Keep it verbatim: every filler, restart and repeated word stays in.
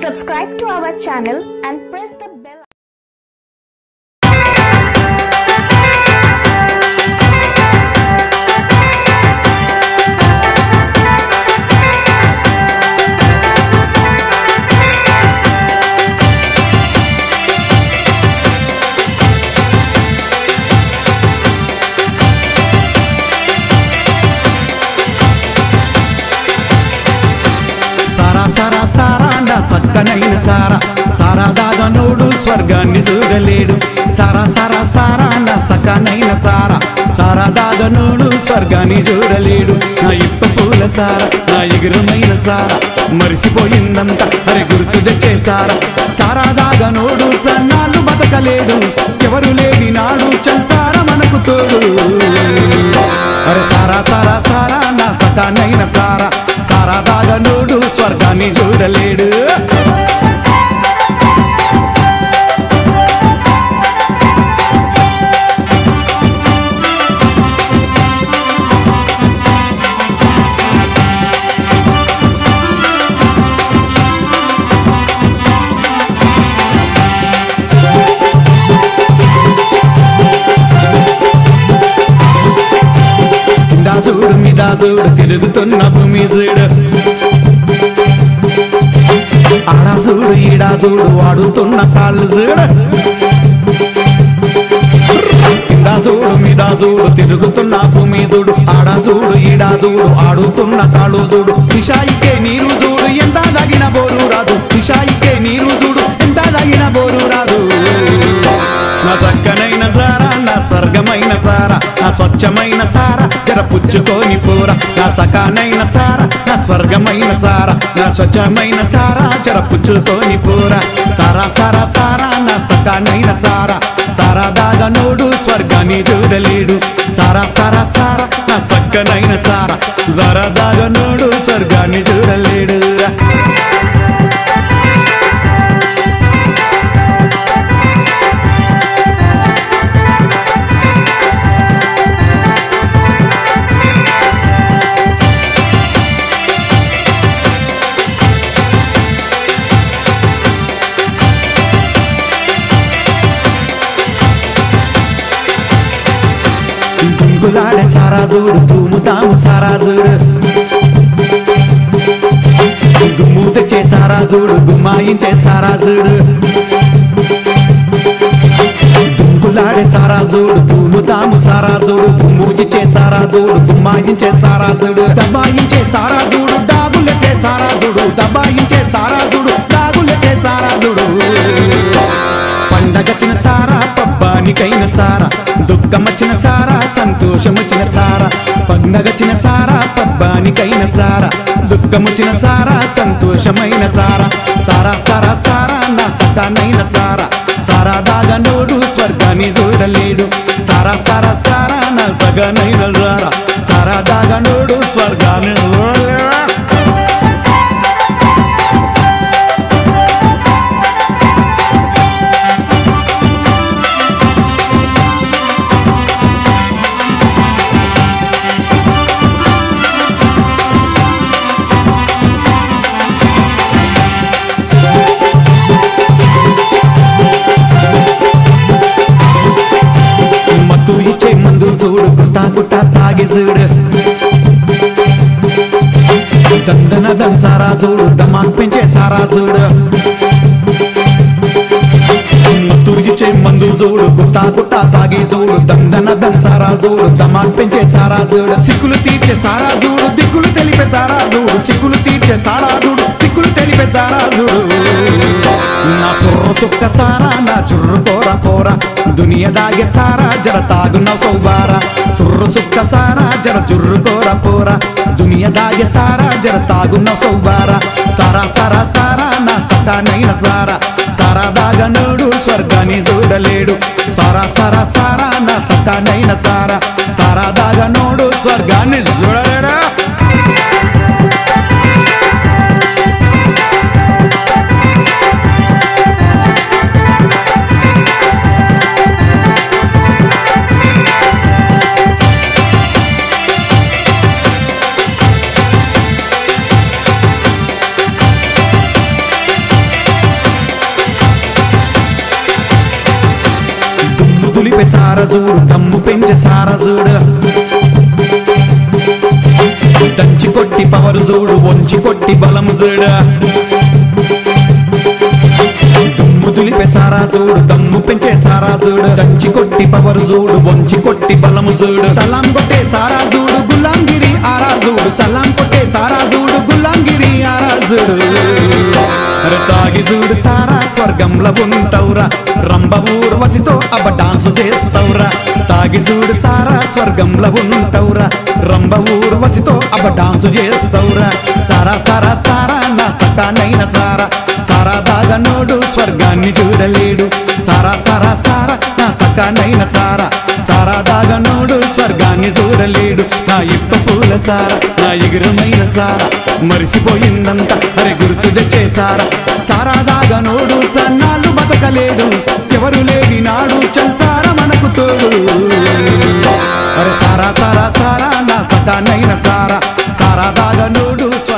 Subscribe to our channel and press the bell. సారా సారా నా సక్కనైన సారా సారా దాగనోడు స్వర్గాన్ని చూడలేడు సారా సారా సారా నా సక్కనైన సారా సారా దాగనోడు స్వర్గాన్ని చూడలేడు నా ఇప్ప పూల సారా నా ఎగురమైన సారా మరిసిపోయిందంత అరే గుర్తు తెచ్చే సారా సారా దాగనోడు సన్నాళ్ళు బతకలేడు ఎవరు లేని నాడు చంసారా మనకు తోడు అరే సారా సారా సారా నా సక్కనైన సారా సారా దాగనోడు స్వర్గాన్ని చూడలేడు చూడు మీద చూడు తిరుగుతున్న భూమి చూడు ఆడా చూడు ఈడా చూడు వాడుతున్న కాళ్ళు చూడు కింద చూడు మీద చూడు తిరుగుతున్న భూమి చూడు ఆడా చూడు ఈడా చూడు ఆడుతున్న కాళ్ళు చూడు దిశాయికే నీరు చూడు ఎంత తగిన బోరు రాదు దిశాయికే నీరు చూడు ఎంత తగిన బోరు రాదు నా చక్కనైన సారా నా స్వర్గమైన సారా నా స్వచ్ఛమైన సారా జర పుచ్చుకొని పోరా నా సకానైన సారా నా స్వర్గమైన సారా నా స్వచ్ఛమైన సారా జర పుచ్చుకొని పోరా సారా సారా సారా నా సకానైన సారా సారా దాగనోడు స్వర్గాన్ని చూడలేడు సారా సారా సారా నా సక్కనైన సారా సారా దాగనోడు స్వర్గాన్ని చూడలేడు గుంగులాడే సారా చూడు తూముతాము సారా చూడు గుమ్ము తెచ్చే సారా చూడు గుమ్మాయించే సారా చూడు గుంగులాడే సారా చూడు తూముతాము సారా చూడు గుమ్ము ఇచ్చే సారా చూడు గుమ్మాయించే సారా చూడు దబాయించే సారా చూడు దాగులేసే సారా చూడు దబాయించే సారా చూడు దాగులేసే సారా చూడు పండగచ్చిన సారా పబ్బానికైన సారా దుఃఖమచ్చిన సారా సంతోషమొచ్చిన సారా పండగచ్చిన సారా పబ్బానికైన సారా దుఃఖమొచ్చిన సారా సంతోషమైన సారా సారా సారా సారా నా సతానైన సారా సారా దాగనోడు స్వర్గాన్ని చూడలేడు సారా సారా సారా నా సగనైన సారా సారా దాగనోడు స్వర్గాన్ని చూడలేడు ఇచ్చే మందు చూడు గుట్టా గుట్టా తాగి చూడు దందన దన్ సారా చూడు దమాక్ పెంచే సారా చూడు మత్తు ఇచ్చే మందు చూడు గుట్టా గుట్టా తాగి చూడు దందన దన్ సారా చూడు దమాక్ పెంచే సారా చూడు సిక్కులు తీర్చే సారా చూడు దిక్కులు తెలిపే సారా చూడు సిక్కులు తీర్చే సారా చూడు దిక్కులు తెలిపే సారా చూడు నా సుర్ర సుక్క సారా నా చుర్రు పోరా పోరా దునియా దాగే సారా జర తాగున సౌబారా సుర్రు సుక్క సారా జర చుర్రు కోరా పోరా దునియా దాగే సారా జర తాగున సౌబారా సారా సారా సారా నా సతానైన సారా సారా దాగనోడు స్వర్గాన్ని చూడలేడు సారా సారా సారా నా సతానైన సారా సారా దాగనోడు స్వర్గాన్ని చూడలేడా సారజూడు దమ్ము పెంచే సారజూడు దంచి కొట్టి పవరు చూడు వంచి కొట్టి బలము చూడు దుమ్ము దులిపే సారా చూడు దమ్ము పెంచే సారా చూడు దంచి కొట్టి పవరు చూడు వంచి కొట్టి బలము చూడు సలాం కొట్టే సారా చూడు గులాంగిరి ఆరా చూడు సలాం కొట్టే సారా చూడు గులాంగిరి ఆరా చూడు అరే తాగి చూడు సారా స్వర్గంలో ఉంటావురా రంభ ఊర్వశితో అబ్బ డాన్స్ చేస్తావురా తాగి చూడు సారా స్వర్గంలో ఉంటావురా రంభ ఊర్వశితో అబ్బ డాన్స్ చేస్తావురా సారా సారా సారా నా సటానైన సారా సారా దాగనోడు స్వర్గాన్ని చూడలేడు సారా సారా సారా నా సటానైన సారా సారా దాగనోడు స్వర్గాన్ని చూడలేడు నా ఇప్ప పూల సారా నా ఎగురమైన సారా మరిసిపోయిందంత అరే గుర్తు తెచ్చేసారా సారా దాగనోడు సన్నాళ్ళు బతకలేడు ఎవరు లేని నాడు చల్సారా మనకు తోడు అరే సారా సారా సారా నా సటానైన సారా సారా దాగనోడు